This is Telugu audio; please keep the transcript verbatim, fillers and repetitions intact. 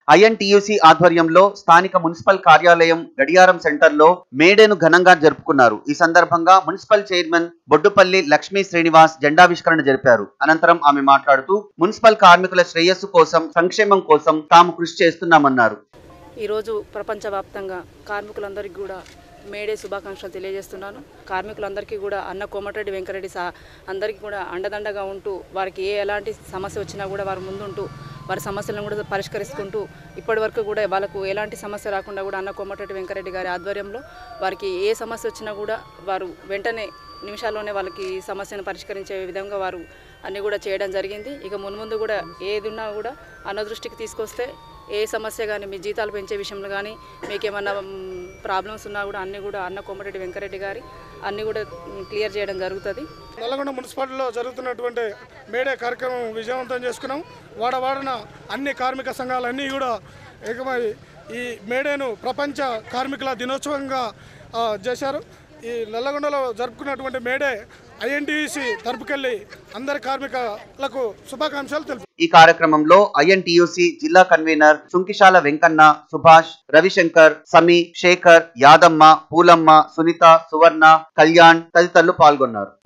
ఐఎన్టీయూసీ ఆధ్వర్యంలో స్థానిక మున్సిపల్ కార్యాలయం గడియారం సెంటర్లో మేడేను ఘనంగా జరుపుకున్నారు. ఈ సందర్భంగా మున్సిపల్ చైర్మన్ బొడ్డుపల్లి లక్ష్మీ శ్రీనివాస్ జెండావిష్కరణ జరిపారు. అనంతరం ఆమె మాట్లాడుతూ మున్సిపల్ కార్మికుల శ్రేయస్సు కోసం, సంక్షేమం కోసం తాము కృషి చేస్తున్నామన్నారు. ఈరోజు ప్రపంచవ్యాప్తంగా కార్మికులందరికీ కూడా మేడే శుభాకాంక్షలు తెలియజేస్తున్నాను. కార్మికులందరికీ కూడా అన్న కోమటిరెడ్డి వెంకరెడ్డి సా అందరికీ కూడా అండదండగా ఉంటూ వారికి ఏ ఎలాంటి సమస్య వచ్చినా కూడా వారు ముందుంటూ వారి సమస్యలను కూడా పరిష్కరిస్తుంటూ ఇప్పటి వరకు కూడా వాళ్ళకు ఎలాంటి సమస్య రాకుండా కూడా అన్న కోమటిరెడ్డి వెంకరెడ్డి గారి ఆధ్వర్యంలో వారికి ఏ సమస్య వచ్చినా కూడా వారు వెంటనే నిమిషాల్లోనే వాళ్ళకి సమస్యను పరిష్కరించే విధంగా వారు అన్నీ కూడా చేయడం జరిగింది. ఇక మున్ముందు కూడా ఏది ఉన్నా కూడా అన్న దృష్టికి తీసుకొస్తే ఏ సమస్య కానీ మీ జీతాలు పెంచే విషయంలో కానీ మీకు ఏమన్నా ప్రాబ్లమ్స్ ఉన్నా కూడా అన్నీ కూడా అన్న కోమటిరెడ్డి వెంకరెడ్డి గారి అన్నీ కూడా క్లియర్ చేయడం జరుగుతుంది. నల్లగొండ మున్సిపాలిటీలో జరుగుతున్నటువంటి మేడే కార్యక్రమం విజయవంతం చేసుకున్నాం. వాడవాడన అన్ని కార్మిక సంఘాలన్నీ కూడా ఏకమై ఈ మేడేను ప్రపంచ కార్మికుల దినోత్సవంగా చేశారు. ఈ నల్లగొండలో జరుపుకున్నటువంటి మేడే ఐఎన్టీయూసీ తరపుకెళ్లి అందరి కార్మికులకు శుభాకాంక్షలు తెలుపు. ఈ కార్యక్రమంలో ఐఎన్టీయూసీ జిల్లా కన్వీనర్ సుంకిశాల వెంకన్న, సుభాష్, రవిశంకర్, సమీ, శేఖర్, యాదమ్మ, పూలమ్మ, సునీత, సువర్ణ, కళ్యాణ్ తదితరులు పాల్గొన్నారు.